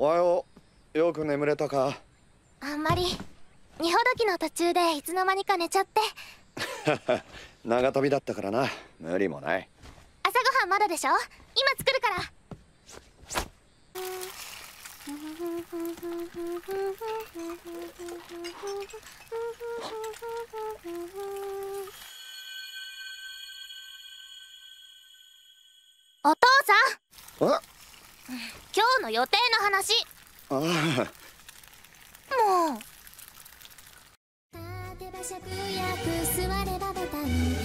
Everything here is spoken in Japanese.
おはよう。よく眠れたか？ あんまり。二ほどきの途中でいつの間にか寝ちゃって。 長旅だったからな。無理もない。 朝ごはんまだでしょ？今作るから。お父さん。 あ、 今日の予定の話。 あもう。 勝てば芍薬座ればボタン